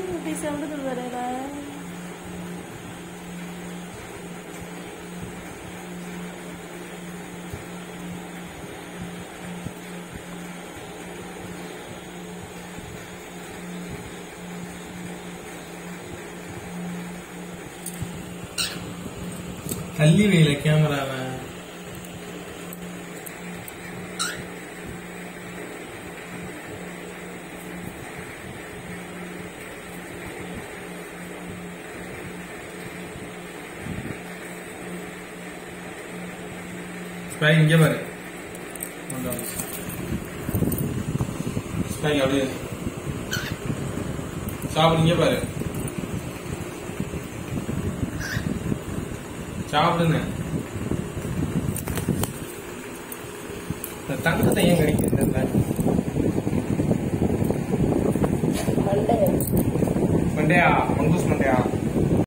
December வரையில தள்ளி வைல கேமராவை. ஸ்பை இங்க பாரு. ஸ்பை அப்படியே சாப்பிடு. இங்க பாரு, சாப்பிடுங்க. தங்கத்தை ஏன் கிடைக்கிறது? மண்டையா, மங்கூஸ் மண்டையா.